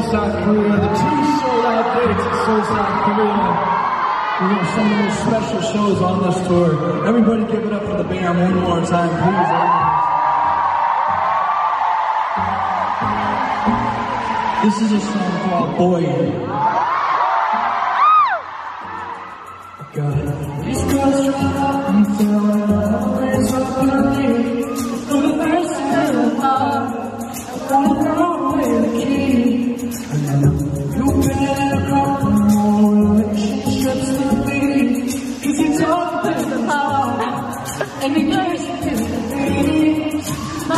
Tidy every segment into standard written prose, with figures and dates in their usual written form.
South Korea, the 2 sold-out dates at Seoul, South Korea. We have some of the most special shows on this tour. Everybody give it up for the band one more time, please. This is a song called Boy. God. These girls try and tell me always what I need. For the first time in my life, I wanna throw away the key. You better come more relationships to me. Cause you talk with the heart, and you curse with the beat. I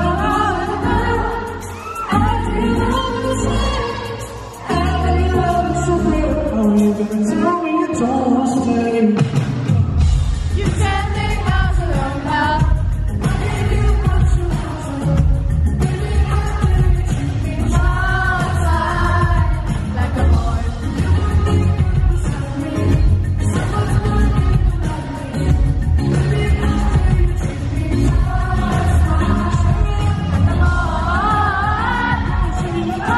feel love is here. I feel love is so real. How are you gonna tell me you don't wanna stay? You can't make us alone now. I gave you what you wanted. Baby, I gave you to me. Outside, like a boy. You would need to stop me. Someone would need to love me. Baby, I gave you to me. Outside, like a boy. You to me.